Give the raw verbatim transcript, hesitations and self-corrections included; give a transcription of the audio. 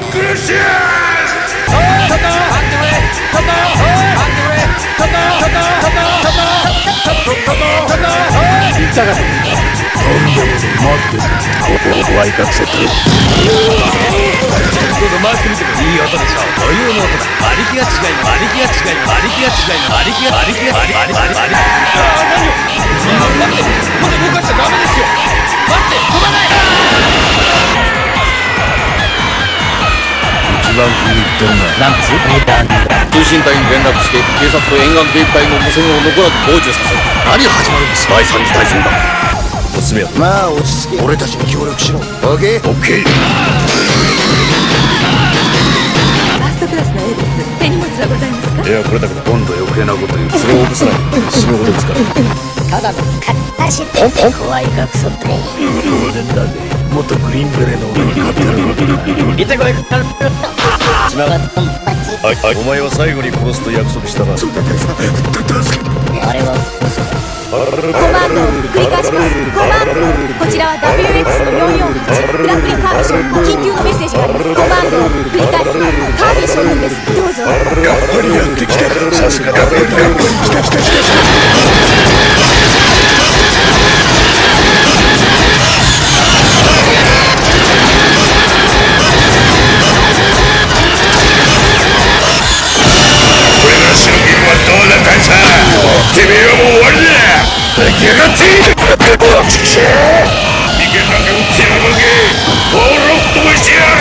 怖い隠せて。どうぞ回してみてください。いい音でしょう。余裕の音だ。馬力が違います。馬力が違います。馬力が違います。馬力が馬力が馬力が馬力が馬力が。ああ、何よ。待って、まだ動かしちゃダメですよ。待って、飛ばない。一番気に入ってるな。なんです通信隊に連絡して警察と沿岸警備隊の無線を残らず傍受させる。何が始まるんです。第三次大戦だ。娘はまあ落ち着け。俺たちに協力しろ。オッケーオッケー。 ファーストクラスの A です。手荷物はございますか。 いやこれだけだ。今度余計なこと言う。それを起こさない。死ぬほど疲れる。 ただのかったし怖い学祖って当然だね。元グリーンベレーの俺が勝ってるわけだ。行ってこい。 はいはい、お前は最後に殺すと約束したな。そうだったさ。 あれはコマンド繰り返します。コマンドこちらは ダブリューエックス のよんよんはちグランプリカービー将軍緊急のメッセージがあります。コマンド繰り返します。カービー将軍です。どうぞ。 やっぱりやってきた。さすがだ。やっぱり来た来た来た。てめえはもう終わりだ。出来上がっていけ。人間なんか撃ってやるわけ。ボールを飛ばしてやる。